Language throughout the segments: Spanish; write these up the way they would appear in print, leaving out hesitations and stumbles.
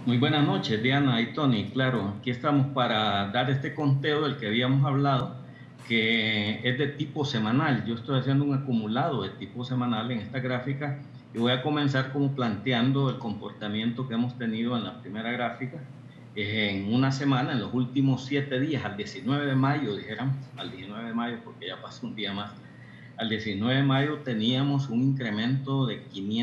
Muy buenas noches, Diana y Tony. Claro, aquí estamos para dar este conteo del que habíamos hablado, que es de tipo semanal. Yo estoy haciendo un acumulado de tipo semanal en esta gráfica y voy a comenzar como planteando el comportamiento que hemos tenido en la primera gráfica. En una semana, en los últimos 7 días, al 19 de mayo, dijéramos, al 19 de mayo, porque ya pasó un día más, al 19 de mayo teníamos un incremento de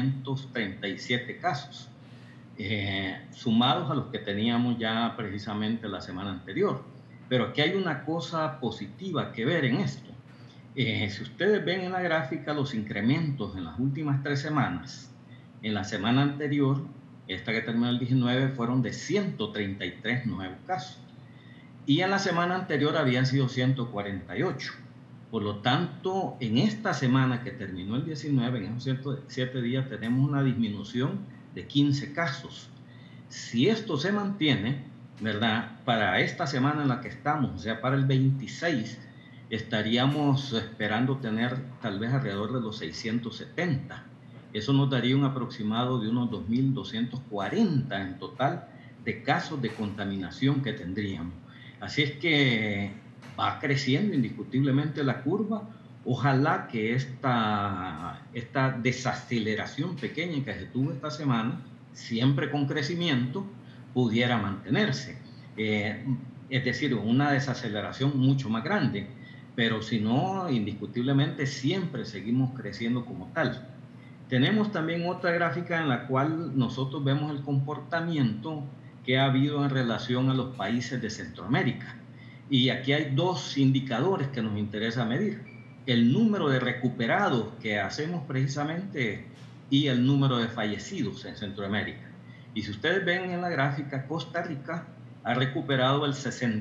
537 casos sumados a los que teníamos ya precisamente la semana anterior. Pero aquí hay una cosa positiva que ver en esto. Si ustedes ven en la gráfica los incrementos en las últimas 3 semanas, en la semana anterior, esta que terminó el 19, fueron de 133 nuevos casos. Y en la semana anterior habían sido 148. Por lo tanto, en esta semana que terminó el 19, en esos 7 días, tenemos una disminución de 15 casos. Si esto se mantiene, ¿verdad? Para esta semana en la que estamos, o sea, para el 26, estaríamos esperando tener tal vez alrededor de los 670. Eso nos daría un aproximado de unos 2.240 en total de casos de contaminación que tendríamos. Así es que va creciendo indiscutiblemente la curva. Ojalá que esta desaceleración pequeña que se tuvo esta semana, siempre con crecimiento, pudiera mantenerse. Es decir, una desaceleración mucho más grande, pero si no, indiscutiblemente siempre seguimos creciendo como tal. Tenemos también otra gráfica en la cual nosotros vemos el comportamiento que ha habido en relación a los países de Centroamérica. Y aquí hay dos indicadores que nos interesa medir: el número de recuperados que hacemos precisamente y el número de fallecidos en Centroamérica. Y si ustedes ven en la gráfica, Costa Rica ha recuperado el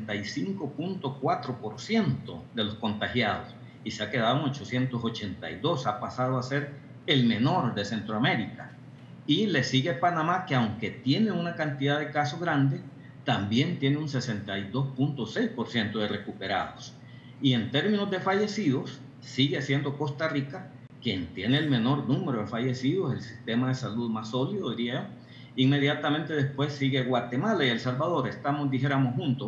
65.4% de los contagiados y se ha quedado en 882, ha pasado a ser el menor de Centroamérica. Y le sigue Panamá, que aunque tiene una cantidad de casos grande, también tiene un 62.6% de recuperados. Y en términos de fallecidos, sigue siendo Costa Rica quien tiene el menor número de fallecidos, el sistema de salud más sólido, diría. Inmediatamente después sigue Guatemala y El Salvador. Estamos, dijéramos, juntos,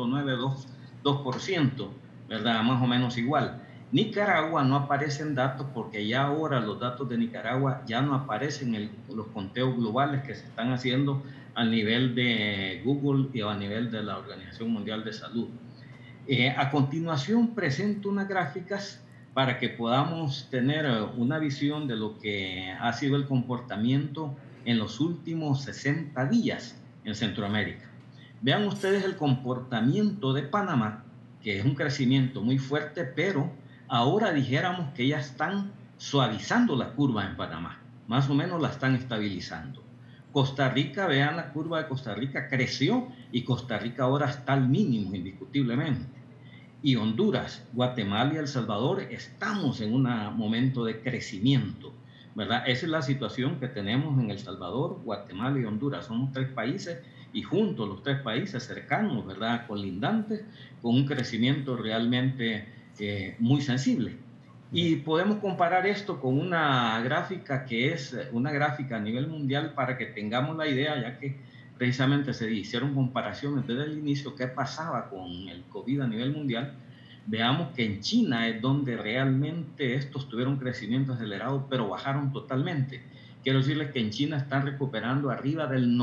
1.92%, ¿verdad? Más o menos igual. Nicaragua no aparece en datos porque ya ahora los datos de Nicaragua ya no aparecen en los conteos globales que se están haciendo a nivel de Google y a nivel de la Organización Mundial de Salud. A continuación presento unas gráficas para que podamos tener una visión de lo que ha sido el comportamiento en los últimos 60 días en Centroamérica. Vean ustedes el comportamiento de Panamá, que es un crecimiento muy fuerte, pero ahora dijéramos que ya están suavizando la curva en Panamá, más o menos la están estabilizando. Costa Rica, vean la curva de Costa Rica, creció y Costa Rica ahora está al mínimo indiscutiblemente. Y Honduras, Guatemala y El Salvador estamos en un momento de crecimiento, ¿verdad? Esa es la situación que tenemos en El Salvador, Guatemala y Honduras. Somos 3 países y juntos los 3 países cercanos, ¿verdad? Colindantes, con un crecimiento realmente muy sensible. Y podemos comparar esto con una gráfica que es una gráfica a nivel mundial para que tengamos la idea, ya que precisamente se hicieron comparaciones desde el inicio, qué pasaba con el COVID a nivel mundial. Veamos que en China es donde realmente estos tuvieron crecimiento acelerado, pero bajaron totalmente. Quiero decirles que en China están recuperando arriba del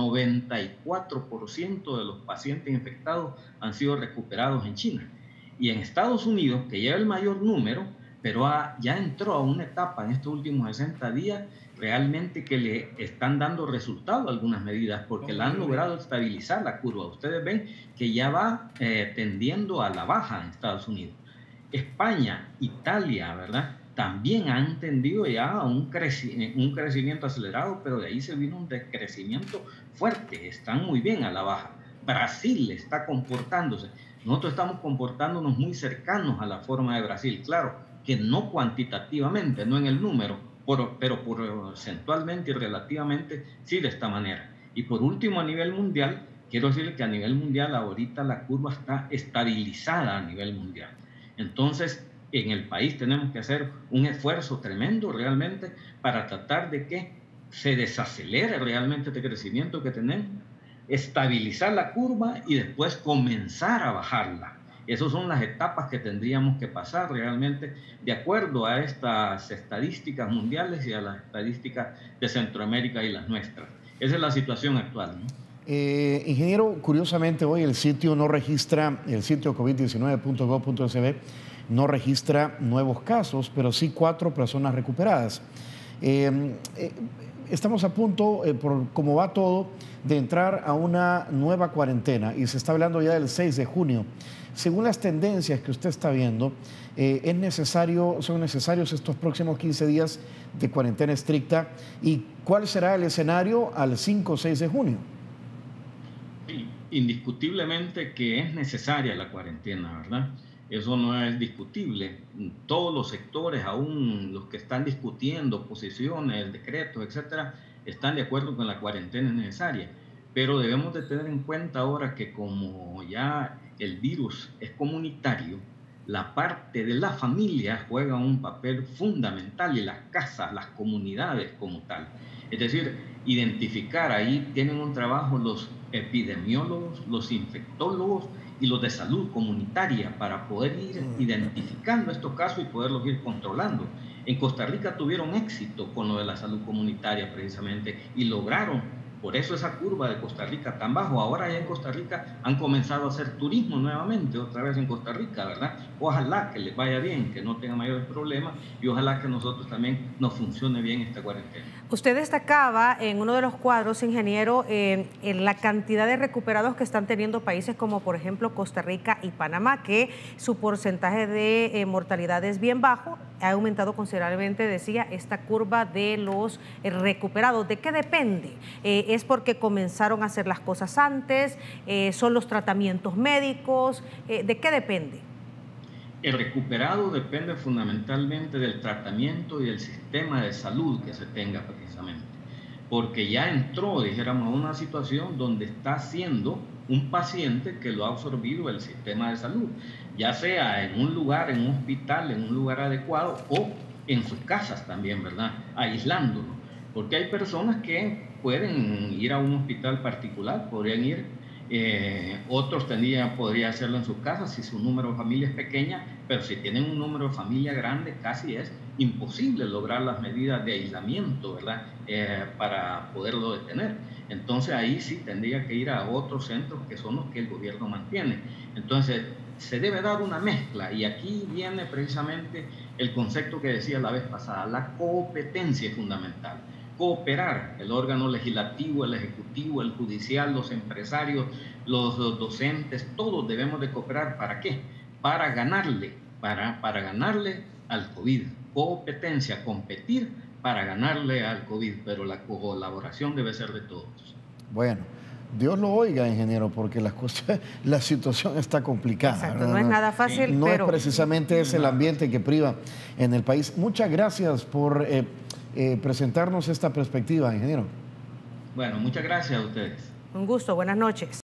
94% de los pacientes infectados han sido recuperados en China. Y en Estados Unidos, que lleva el mayor número, pero ya entró a una etapa en estos últimos 60 días realmente que le están dando resultado a algunas medidas porque la han logrado estabilizar la curva. Ustedes ven que ya va tendiendo a la baja en Estados Unidos. España, Italia, ¿verdad? También han tendido ya a un crecimiento acelerado, pero de ahí se vino un decrecimiento fuerte, están muy bien a la baja. Brasil está comportándose. Nosotros estamos comportándonos muy cercanos a la forma de Brasil, claro, que no cuantitativamente, no en el número, pero porcentualmente y relativamente sí de esta manera. Y por último, a nivel mundial, quiero decirle que a nivel mundial ahorita la curva está estabilizada a nivel mundial. Entonces, en el país tenemos que hacer un esfuerzo tremendo realmente para tratar de que se desacelere realmente este crecimiento que tenemos, estabilizar la curva y después comenzar a bajarla. Esas son las etapas que tendríamos que pasar realmente de acuerdo a estas estadísticas mundiales y a las estadísticas de Centroamérica y las nuestras. Esa es la situación actual, ¿no? Ingeniero, curiosamente hoy el sitio no registra, el sitio covid19.gov.sb no registra nuevos casos, pero sí 4 personas recuperadas. Estamos a punto, por cómo va todo, de entrar a una nueva cuarentena y se está hablando ya del 6 de junio. Según las tendencias que usted está viendo, son necesarios estos próximos 15 días de cuarentena estricta. ¿Y cuál será el escenario al 5 o 6 de junio? Sí, indiscutiblemente que es necesaria la cuarentena, ¿verdad? Eso no es discutible. Todos los sectores, aún los que están discutiendo posiciones, decretos, etcétera, están de acuerdo con la cuarentena necesaria. Pero debemos de tener en cuenta ahora que como ya el virus es comunitario, la parte de la familia juega un papel fundamental y las casas, las comunidades como tal. Es decir, identificar, ahí tienen un trabajo los epidemiólogos, los infectólogos y los de salud comunitaria para poder ir identificando estos casos y poderlos ir controlando. En Costa Rica tuvieron éxito con lo de la salud comunitaria precisamente y lograron, por eso esa curva de Costa Rica tan bajo. Ahora ya en Costa Rica han comenzado a hacer turismo nuevamente, otra vez en Costa Rica, ¿verdad? Ojalá que les vaya bien, que no tengan mayores problemas y ojalá que nosotros también nos funcione bien esta cuarentena. Usted destacaba en uno de los cuadros, ingeniero, en la cantidad de recuperados que están teniendo países como por ejemplo Costa Rica y Panamá, que su porcentaje de mortalidad es bien bajo, ha aumentado considerablemente, decía, esta curva de los recuperados. ¿De qué depende? ¿Es porque comenzaron a hacer las cosas antes? ¿Son los tratamientos médicos? ¿De qué depende? El recuperado depende fundamentalmente del tratamiento y del sistema de salud que se tenga precisamente, porque ya entró, dijéramos, a una situación donde está siendo un paciente que lo ha absorbido el sistema de salud, ya sea en un lugar, en un hospital, en un lugar adecuado o en sus casas también, ¿verdad? Aislándolo, porque hay personas que pueden ir a un hospital particular, podrían ir. Otros podría hacerlo en sus casas si su número de familia es pequeña, pero si tienen un número de familia grande casi es imposible lograr las medidas de aislamiento, ¿verdad? Para poderlo detener. Entonces ahí sí tendría que ir a otros centros que son los que el gobierno mantiene. Entonces se debe dar una mezcla y aquí viene precisamente el concepto que decía la vez pasada, la competencia es fundamental. Cooperar, el órgano legislativo, el ejecutivo, el judicial, los empresarios, los docentes, todos debemos de cooperar. ¿Para qué? Para ganarle, para ganarle al COVID. Competencia, competir para ganarle al COVID, pero la colaboración debe ser de todos. Bueno, Dios lo oiga, ingeniero, porque la situación está complicada. Exacto, no es nada fácil, no pero... es precisamente ese el ambiente que priva en el país. Muchas gracias por presentarnos esta perspectiva, ingeniero. Bueno, muchas gracias a ustedes. Un gusto, buenas noches.